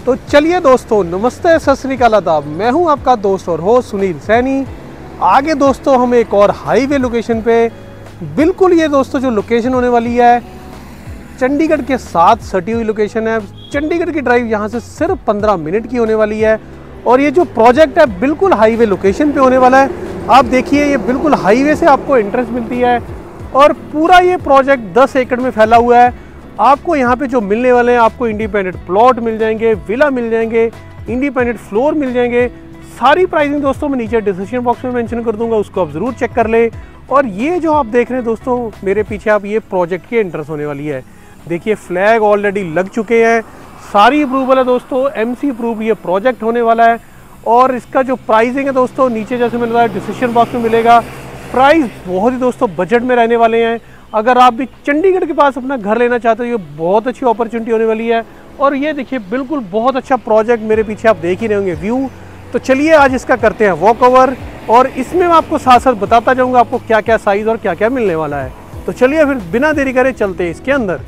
तो चलिए दोस्तों, नमस्ते, सत श्री अकाल, आदाब। मैं हूं आपका दोस्त और होस्ट सुनील सैनी। आगे दोस्तों हम एक और हाईवे लोकेशन पे, बिल्कुल ये दोस्तों जो लोकेशन होने वाली है चंडीगढ़ के साथ सटी हुई लोकेशन है। चंडीगढ़ की ड्राइव यहाँ से सिर्फ 15 मिनट की होने वाली है और ये जो प्रोजेक्ट है बिल्कुल हाईवे लोकेशन पे होने वाला है। आप देखिए, ये बिल्कुल हाईवे से आपको एंट्रेंस मिलती है और पूरा ये प्रोजेक्ट 10 एकड़ में फैला हुआ है। आपको यहाँ पे जो मिलने वाले हैं, आपको इंडिपेंडेंट प्लॉट मिल जाएंगे, विला मिल जाएंगे, इंडिपेंडेंट फ्लोर मिल जाएंगे। सारी प्राइसिंग दोस्तों मैं नीचे डिस्क्रिप्शन बॉक्स में मेंशन कर दूंगा, उसको आप ज़रूर चेक कर लें। और ये जो आप देख रहे हैं दोस्तों मेरे पीछे, आप ये प्रोजेक्ट की एंट्रेंस होने वाली है। देखिए फ्लैग ऑलरेडी लग चुके हैं, सारी अप्रूवल है दोस्तों, एमसी अप्रूव ये प्रोजेक्ट होने वाला है। और इसका जो प्राइसिंग है दोस्तों नीचे जैसे मिल रहा है डिस्क्रिप्शन बॉक्स में मिलेगा। प्राइस बहुत ही दोस्तों बजट में रहने वाले हैं। अगर आप भी चंडीगढ़ के पास अपना घर लेना चाहते हो, ये बहुत अच्छी अपॉर्चुनिटी होने वाली है। और ये देखिए बिल्कुल बहुत अच्छा प्रोजेक्ट मेरे पीछे आप देख ही रहे होंगे व्यू। तो चलिए आज इसका करते हैं वॉक ओवर और इसमें मैं आपको साथ साथ बताता जाऊंगा आपको क्या क्या साइज और क्या क्या मिलने वाला है। तो चलिए फिर बिना देरी करे चलते हैं इसके अंदर।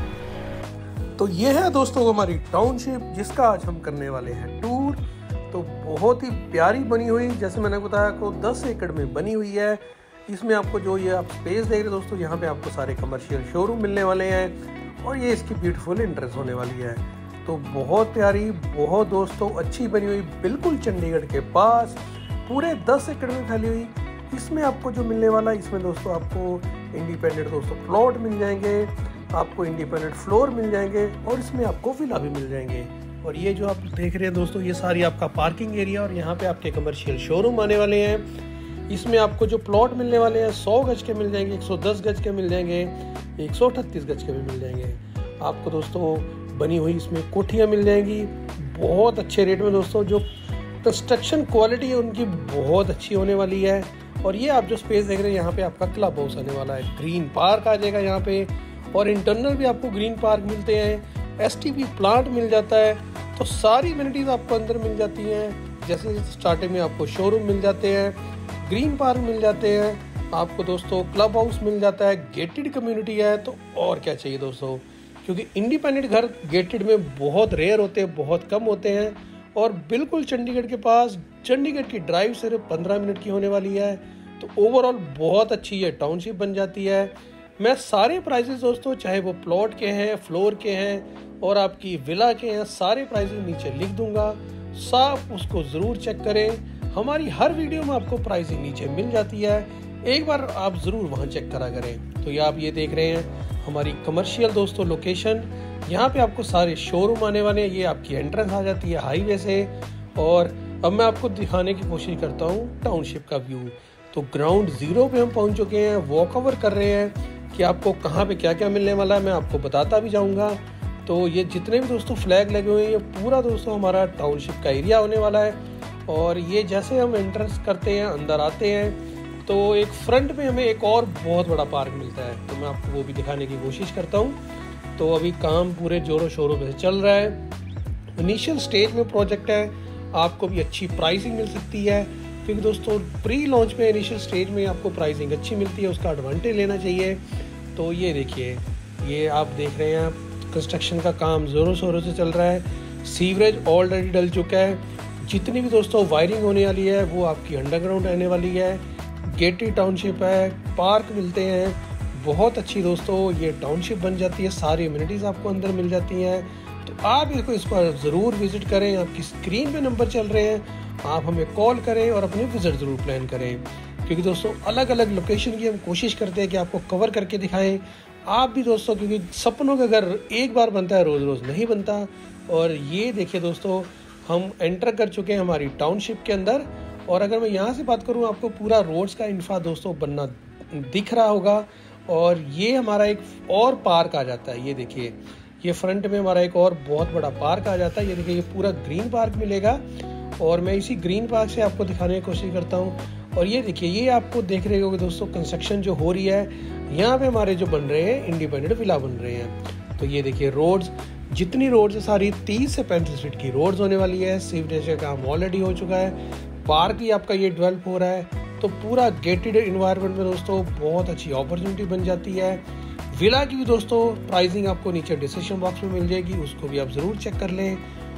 तो ये है दोस्तों हमारी टाउनशिप जिसका आज हम करने वाले हैं टूर। तो बहुत ही प्यारी बनी हुई, जैसे मैंने बताया आपको 10 एकड़ में बनी हुई है। इसमें आपको जो ये आप स्पेस देख रहे हैं दोस्तों, यहाँ पे आपको सारे कमर्शियल शोरूम मिलने वाले हैं और ये इसकी ब्यूटीफुल एंट्रेंस होने वाली है। तो बहुत प्यारी, बहुत दोस्तों अच्छी बनी हुई, बिल्कुल चंडीगढ़ के पास, पूरे 10 एकड़ में फैली हुई। इसमें आपको जो मिलने वाला है, इसमें दोस्तों आपको इंडिपेंडेंट दोस्तों प्लॉट मिल जाएंगे, आपको इंडिपेंडेंट फ्लोर मिल जाएंगे और इसमें आपको विला भी मिल जाएंगे। और ये जो आप देख रहे हैं दोस्तों, ये सारी आपका पार्किंग एरिया और यहाँ पे आपके कमर्शियल शोरूम आने वाले हैं। इसमें आपको जो प्लॉट मिलने वाले हैं 100 गज के मिल जाएंगे, 110 गज के मिल जाएंगे, 138 गज के भी मिल जाएंगे। आपको दोस्तों बनी हुई इसमें कोठियाँ मिल जाएंगी बहुत अच्छे रेट में दोस्तों। जो कंस्ट्रक्शन क्वालिटी है उनकी बहुत अच्छी होने वाली है। और ये आप जो स्पेस देख रहे हैं, यहाँ पे आपका क्लब हाउस आने वाला है, ग्रीन पार्क आ जाएगा यहाँ पे और इंटरनल भी आपको ग्रीन पार्क मिलते हैं, एसटीपी प्लांट मिल जाता है। तो सारी एमिनिटीज आपको अंदर मिल जाती हैं। जैसे स्टार्टिंग में आपको शोरूम मिल जाते हैं, ग्रीन पार्क मिल जाते हैं, आपको दोस्तों क्लब हाउस मिल जाता है, गेटेड कम्युनिटी है। तो और क्या चाहिए दोस्तों, क्योंकि इंडिपेंडेंट घर गेटेड में बहुत रेयर होते हैं, बहुत कम होते हैं। और बिल्कुल चंडीगढ़ के पास, चंडीगढ़ की ड्राइव सिर्फ 15 मिनट की होने वाली है। तो ओवरऑल बहुत अच्छी ये टाउनशिप बन जाती है। मैं सारे प्राइजेस दोस्तों, चाहे वो प्लॉट के हैं, फ्लोर के हैं और आपकी विला के हैं, सारे प्राइजेस नीचे लिख दूंगा, साफ उसको ज़रूर चेक करें। हमारी हर वीडियो में आपको प्राइसिंग नीचे मिल जाती है, एक बार आप ज़रूर वहाँ चेक करा करें। तो ये आप ये देख रहे हैं हमारी कमर्शियल दोस्तों लोकेशन, यहाँ पे आपको सारे शोरूम आने वाले हैं। ये आपकी एंट्रेंस आ जाती है हाईवे से। और अब मैं आपको दिखाने की कोशिश करता हूँ टाउनशिप का व्यू। तो ग्राउंड जीरो पे हम पहुँच चुके हैं, वॉक ओवर कर रहे हैं कि आपको कहाँ पे क्या क्या मिलने वाला है, मैं आपको बताता भी जाऊँगा। तो ये जितने भी दोस्तों फ्लैग लगे हुए हैं, ये पूरा दोस्तों हमारा टाउनशिप का एरिया होने वाला है। और ये जैसे हम एंट्रेंस करते हैं, अंदर आते हैं, तो एक फ्रंट में हमें एक और बहुत बड़ा पार्क मिलता है। तो मैं आपको वो भी दिखाने की कोशिश करता हूँ। तो अभी काम पूरे जोरों शोरों से चल रहा है, इनिशियल स्टेज में प्रोजेक्ट है। आपको भी अच्छी प्राइसिंग मिल सकती है, क्योंकि दोस्तों प्री लॉन्च में इनिशियल स्टेज में आपको प्राइसिंग अच्छी मिलती है, उसका एडवांटेज लेना चाहिए। तो ये देखिए, ये आप देख रहे हैं कंस्ट्रक्शन का काम ज़ोरों शोरों से चल रहा है। सीवरेज ऑलरेडी डल चुका है। जितनी भी दोस्तों वायरिंग होने वाली है वो आपकी अंडरग्राउंड रहने वाली है। गेटेड टाउनशिप है, पार्क मिलते हैं, बहुत अच्छी दोस्तों ये टाउनशिप बन जाती है। सारी एमिनिटीज़ आपको अंदर मिल जाती हैं। तो आप इस पर ज़रूर विजिट करें। आपकी स्क्रीन पे नंबर चल रहे हैं, आप हमें कॉल करें और अपनी विजिट ज़रूर प्लान करें, क्योंकि दोस्तों अलग अलग लोकेशन की हम कोशिश करते हैं कि आपको कवर करके दिखाएं। आप भी दोस्तों, क्योंकि सपनों का घर एक बार बनता है, रोज़ रोज़ नहीं बनता। और ये देखिए दोस्तों, हम एंटर कर चुके हैं हमारी टाउनशिप के अंदर। और अगर मैं यहाँ से बात करूँ, आपको पूरा रोड्स का इंफ्रा दोस्तों बनना दिख रहा होगा। और ये हमारा एक और पार्क आ जाता है, ये देखिए, ये फ्रंट में हमारा एक और बहुत बड़ा पार्क आ जाता है। ये देखिए, ये पूरा ग्रीन पार्क मिलेगा और मैं इसी ग्रीन पार्क से आपको दिखाने की कोशिश करता हूँ। और ये देखिए, ये आपको देख रहे होंगे दोस्तों कंस्ट्रक्शन जो हो रही है, यहाँ पे हमारे जो बन रहे हैं इंडिपेंडेंट विला बन रहे हैं। तो ये देखिए रोड्स, जितनी रोड्स है सारी 30 से 35 फीट की रोड्स होने वाली है। सीवरेज का काम ऑलरेडी हो चुका है, पार्क भी आपका ये डेवलप हो रहा है। तो पूरा गेटेड इन्वायरमेंट में दोस्तों बहुत अच्छी अपॉर्चुनिटी बन जाती है। विला की भी दोस्तों प्राइसिंग आपको नीचे डिस्क्रिप्शन बॉक्स में मिल जाएगी, उसको भी आप ज़रूर चेक कर लें।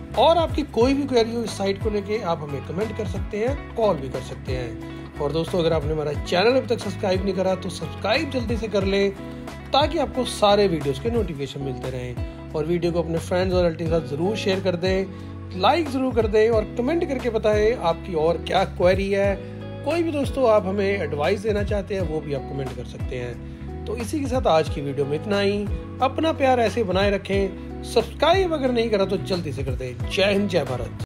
और आपकी कोई भी क्वेरी हो इस साइट को लेके आप हमें कमेंट कर सकते हैं, कॉल भी कर सकते हैं। और दोस्तों अगर आपने हमारा चैनल अभी तक सब्सक्राइब नहीं करा तो सब्सक्राइब जल्दी से कर लें ताकि आपको सारे वीडियोस के नोटिफिकेशन मिलते रहें। और वीडियो को अपने फ्रेंड्स और रिलेटिव के साथ ज़रूर शेयर कर दें, लाइक ज़रूर कर दें और कमेंट करके बताएं आपकी और क्या क्वेरी है। कोई भी दोस्तों आप हमें एडवाइस देना चाहते हैं वो भी आप कमेंट कर सकते हैं। तो इसी के साथ आज की वीडियो में इतना ही। अपना प्यार ऐसे बनाए रखें, सब्सक्राइब अगर नहीं करा तो जल्दी से कर दें। जय हिंद, जय भारत।